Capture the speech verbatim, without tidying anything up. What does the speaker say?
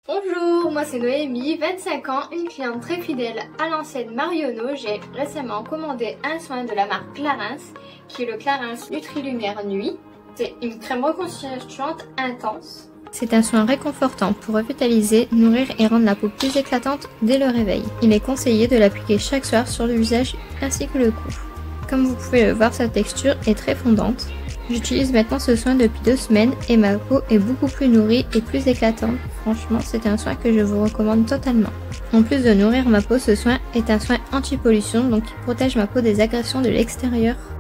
Bonjour, moi c'est Noémie, vingt-cinq ans, une cliente très fidèle à l'ancienne Marionneau. J'ai récemment commandé un soin de la marque Clarins, qui est le Clarins Nutri-Lumière Nuit. C'est une crème reconstituante intense. C'est un soin réconfortant pour revitaliser, nourrir et rendre la peau plus éclatante dès le réveil. Il est conseillé de l'appliquer chaque soir sur le visage ainsi que le cou. Comme vous pouvez le voir, sa texture est très fondante. J'utilise maintenant ce soin depuis deux semaines et ma peau est beaucoup plus nourrie et plus éclatante. Franchement, c'est un soin que je vous recommande totalement. En plus de nourrir ma peau, ce soin est un soin anti-pollution, donc il protège ma peau des agressions de l'extérieur.